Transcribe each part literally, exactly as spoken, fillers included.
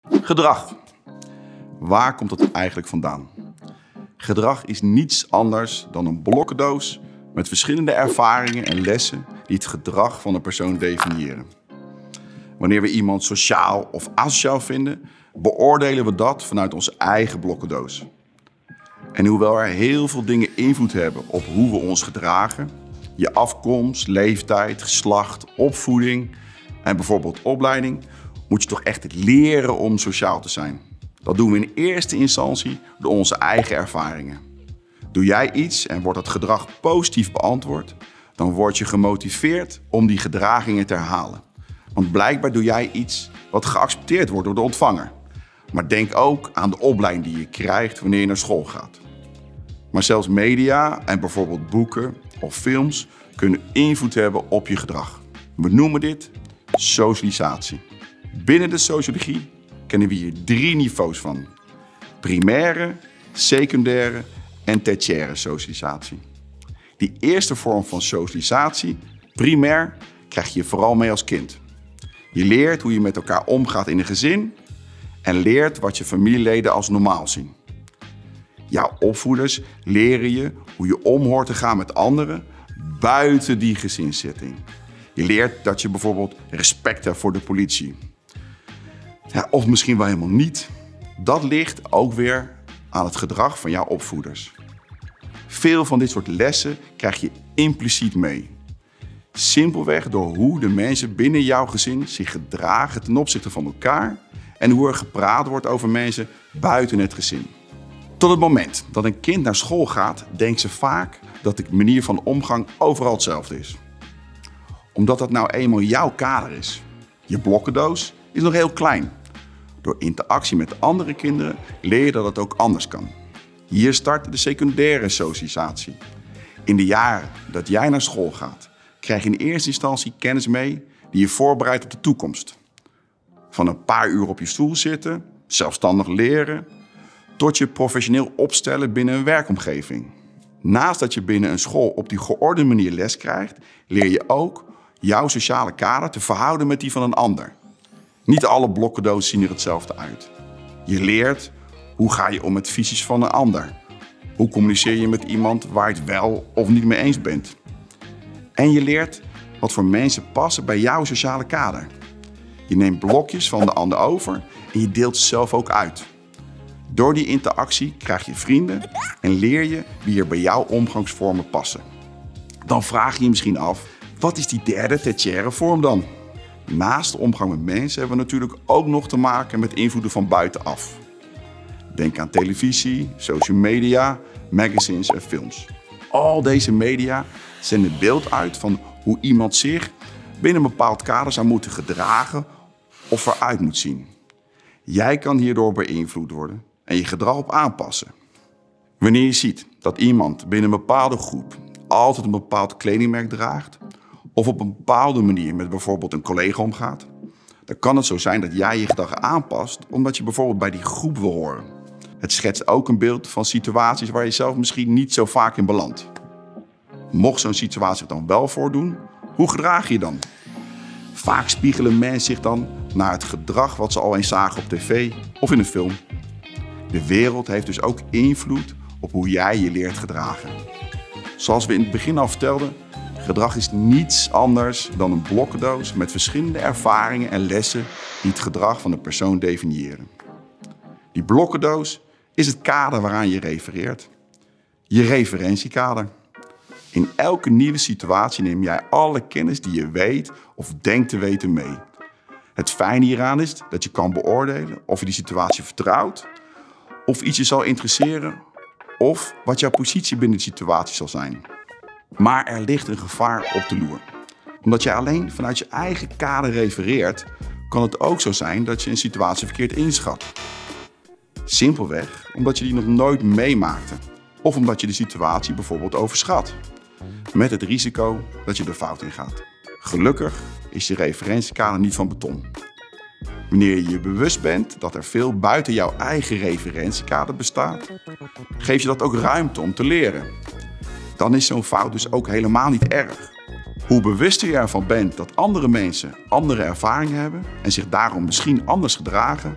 Gedrag. Waar komt het eigenlijk vandaan? Gedrag is niets anders dan een blokkendoos met verschillende ervaringen en lessen die het gedrag van een persoon definiëren. Wanneer we iemand sociaal of asociaal vinden, beoordelen we dat vanuit onze eigen blokkendoos. En hoewel er heel veel dingen invloed hebben op hoe we ons gedragen, je afkomst, leeftijd, geslacht, opvoeding en bijvoorbeeld opleiding, moet je toch echt leren om sociaal te zijn. Dat doen we in eerste instantie door onze eigen ervaringen. Doe jij iets en wordt dat gedrag positief beantwoord, dan word je gemotiveerd om die gedragingen te herhalen. Want blijkbaar doe jij iets wat geaccepteerd wordt door de ontvanger. Maar denk ook aan de opleiding die je krijgt wanneer je naar school gaat. Maar zelfs media en bijvoorbeeld boeken of films kunnen invloed hebben op je gedrag. We noemen dit socialisatie. Binnen de sociologie kennen we hier drie niveaus van. Primaire, secundaire en tertiaire socialisatie. Die eerste vorm van socialisatie, primair, krijg je vooral mee als kind. Je leert hoe je met elkaar omgaat in een gezin en leert wat je familieleden als normaal zien. Jouw opvoeders leren je hoe je om hoort te gaan met anderen buiten die gezinssetting. Je leert dat je bijvoorbeeld respect hebt voor de politie. Ja, of misschien wel helemaal niet. Dat ligt ook weer aan het gedrag van jouw opvoeders. Veel van dit soort lessen krijg je impliciet mee. Simpelweg door hoe de mensen binnen jouw gezin zich gedragen ten opzichte van elkaar en hoe er gepraat wordt over mensen buiten het gezin. Tot het moment dat een kind naar school gaat, denkt ze vaak dat de manier van omgang overal hetzelfde is. Omdat dat nou eenmaal jouw kader is. Je blokkendoos is nog heel klein. Door interactie met andere kinderen leer je dat het ook anders kan. Hier start de secundaire socialisatie. In de jaren dat jij naar school gaat, krijg je in eerste instantie kennis mee die je voorbereidt op de toekomst. Van een paar uur op je stoel zitten, zelfstandig leren, tot je professioneel opstellen binnen een werkomgeving. Naast dat je binnen een school op die georde manier les krijgt, leer je ook jouw sociale kader te verhouden met die van een ander. Niet alle blokkendozen zien er hetzelfde uit. Je leert hoe ga je om met visies van een ander. Hoe communiceer je met iemand waar je het wel of niet mee eens bent. En je leert wat voor mensen passen bij jouw sociale kader. Je neemt blokjes van de ander over en je deelt ze zelf ook uit. Door die interactie krijg je vrienden en leer je wie er bij jouw omgangsvormen passen. Dan vraag je je misschien af, wat is die derde tertiaire vorm dan? Naast de omgang met mensen hebben we natuurlijk ook nog te maken met invloeden van buitenaf. Denk aan televisie, social media, magazines en films. Al deze media zenden beeld uit van hoe iemand zich binnen een bepaald kader zou moeten gedragen of eruit moet zien. Jij kan hierdoor beïnvloed worden en je gedrag op aanpassen. Wanneer je ziet dat iemand binnen een bepaalde groep altijd een bepaald kledingmerk draagt of op een bepaalde manier met bijvoorbeeld een collega omgaat, dan kan het zo zijn dat jij je gedrag aanpast omdat je bijvoorbeeld bij die groep wil horen. Het schetst ook een beeld van situaties waar je zelf misschien niet zo vaak in belandt. Mocht zo'n situatie zich dan wel voordoen, hoe gedraag je je dan? Vaak spiegelen mensen zich dan naar het gedrag wat ze al eens zagen op tv of in een film. De wereld heeft dus ook invloed op hoe jij je leert gedragen. Zoals we in het begin al vertelden, gedrag is niets anders dan een blokkendoos met verschillende ervaringen en lessen die het gedrag van een persoon definiëren. Die blokkendoos is het kader waaraan je refereert. Je referentiekader. In elke nieuwe situatie neem jij alle kennis die je weet of denkt te weten mee. Het fijne hieraan is dat je kan beoordelen of je die situatie vertrouwt, of iets je zal interesseren, of wat jouw positie binnen de situatie zal zijn. Maar er ligt een gevaar op de loer. Omdat jij alleen vanuit je eigen kader refereert, kan het ook zo zijn dat je een situatie verkeerd inschat. Simpelweg omdat je die nog nooit meemaakte, of omdat je de situatie bijvoorbeeld overschat. Met het risico dat je er fout in gaat. Gelukkig is je referentiekader niet van beton. Wanneer je je bewust bent dat er veel buiten jouw eigen referentiekader bestaat, geef je dat ook ruimte om te leren. Dan is zo'n fout dus ook helemaal niet erg. Hoe bewuster je ervan bent dat andere mensen andere ervaringen hebben en zich daarom misschien anders gedragen,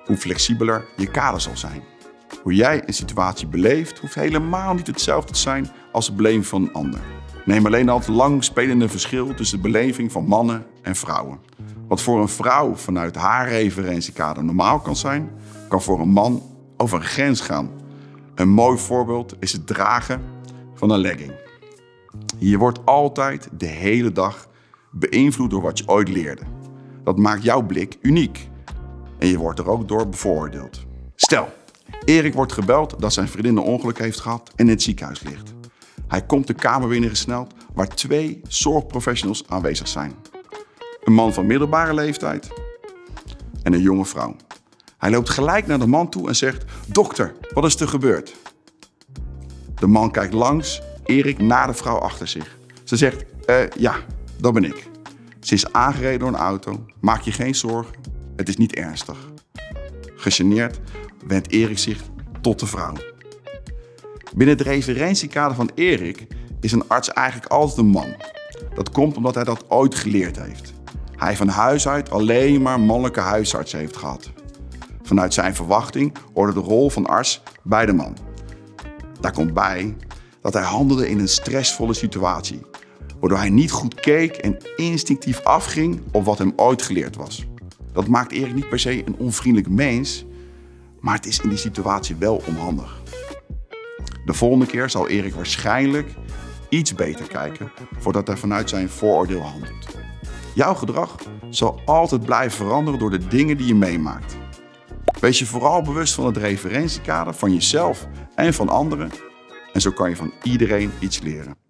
hoe flexibeler je kader zal zijn. Hoe jij een situatie beleeft, hoeft helemaal niet hetzelfde te zijn als de beleving van een ander. Neem alleen al het lang spelende verschil tussen de beleving van mannen en vrouwen. Wat voor een vrouw vanuit haar referentiekader normaal kan zijn, kan voor een man over een grens gaan. Een mooi voorbeeld is het dragen van een legging. Je wordt altijd de hele dag beïnvloed door wat je ooit leerde. Dat maakt jouw blik uniek. En je wordt er ook door bevooroordeeld. Stel, Erik wordt gebeld dat zijn vriendin een ongeluk heeft gehad en in het ziekenhuis ligt. Hij komt de kamer binnengesneld waar twee zorgprofessionals aanwezig zijn. Een man van middelbare leeftijd en een jonge vrouw. Hij loopt gelijk naar de man toe en zegt: dokter, wat is er gebeurd? De man kijkt langs Erik naar de vrouw achter zich. Ze zegt: uh, ja, dat ben ik. Ze is aangereden door een auto. Maak je geen zorgen, het is niet ernstig. Gegeneerd wendt Erik zich tot de vrouw. Binnen het referentiekader van Erik is een arts eigenlijk altijd een man. Dat komt omdat hij dat ooit geleerd heeft. Hij van huis uit alleen maar mannelijke huisartsen heeft gehad. Vanuit zijn verwachting hoorde de rol van arts bij de man. Daar komt bij dat hij handelde in een stressvolle situatie, waardoor hij niet goed keek en instinctief afging op wat hem ooit geleerd was. Dat maakt Erik niet per se een onvriendelijk mens, maar het is in die situatie wel onhandig. De volgende keer zal Erik waarschijnlijk iets beter kijken voordat hij vanuit zijn vooroordeel handelt. Jouw gedrag zal altijd blijven veranderen door de dingen die je meemaakt. Wees je vooral bewust van het referentiekader van jezelf en van anderen en zo kan je van iedereen iets leren.